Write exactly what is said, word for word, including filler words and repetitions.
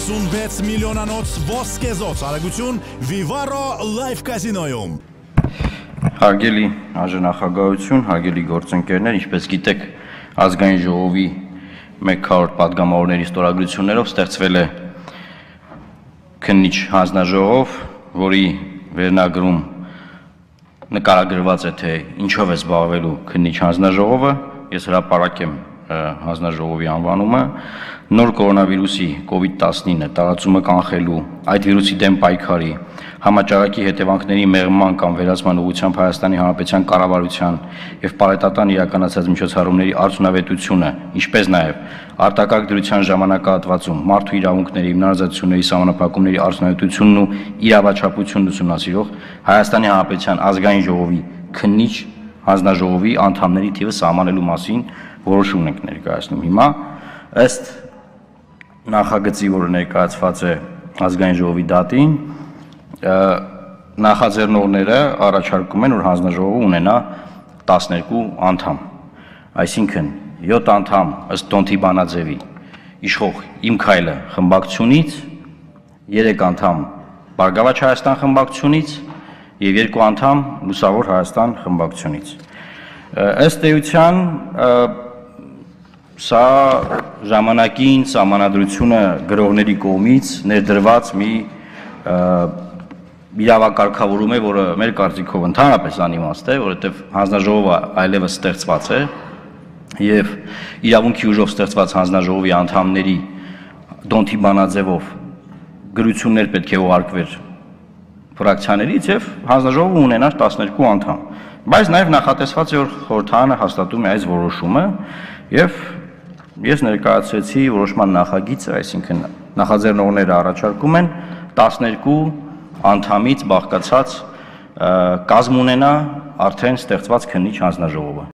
ութսունվեց միլիոնանոց ոսկեզոծ արագություն Vivaro Live Casino-ում։ Հարգելի արժանախագահություն, հարգելի գործընկերներ, ինչպես գիտեք, ազգային ժողովի մեկ քառորդ պատգամավորների ստորագրություններով ստեղծվել է քննիչ հանձնաժողով, որի վերնագրում նկարագրված է, թե ինչով է զբաղվելու քննիչ հանձնաժողովը, ես հրապարակ եմ հանձնաժողովի անվանումը, նոր կորոնավիրուսի կովիդ տասնինը տարածումը կանխելու, այդ վիրուսի դեմ պայքարի, համաճարակի հետևանքների մեղման կամ վերացման ուղղությամբ Հայաստանի Հանրապետության կառավարության և պարետատան իրականացած միջոցառումների արդյունավետությունը, ինչպես նաև արտակարգ դրության ժամանակահատվածում մարդու իրավունքների, հիմնարարվածությունների սահմանափակումների արդյունավետությունն ու իրավաչափությունն ուսումնասիրող Հայաստանի Հանրապետության ազգային ժողովի քննիչ հանձնաժողովի անդամների թիվը սահմանելու մասին որոշում ենք ներկայացնում հիմա, ըստ նախագծի, որը ներկայացված է ազգային ժողովի դատին, նախաձեռնողները առաջարկում են, որ հանձնաժողովը ունենա տասներկու անդամ, այսինքն յոթ անդամ ըստ Տոնթի Բանաձևի իշխող Իմ քայլը խմբակցությունից, երեք անդամ Բարգավաճ Հայաստան խմբակցությունից և երկու անդամ Լուսավոր Հայաստան խմբակցությունից։ Ըստ էության սա ժամանակին սահմանադրությունը գրողների կողմից ներդրված մի իրավակարգավորում է, որը մեր կարծիքով ընդհանրապես անիմաստ է, որովհետև հանձնաժողովը այլևս ստեղծված է և իրավունքի ուժով ստեղծված հանձնաժողովի անդամների Տոնթի Բանաձևով գրություններ պետք է ուղարկվեր ֆրակցիաներից և հանձնաժողովը ունենար տասներկու անդամ, բայց նաև նախատեսված է, որ խորհրդարանը հաստատում է այս որոշումը և ես ներկայացրեցի որոշման նախագիծը, այսինքն նախաձեռնողները առաջարկում են տասներկու անդամից բաղկացած կազմ ունենա արդեն ստեղծված քննիչ հանձնաժողովը։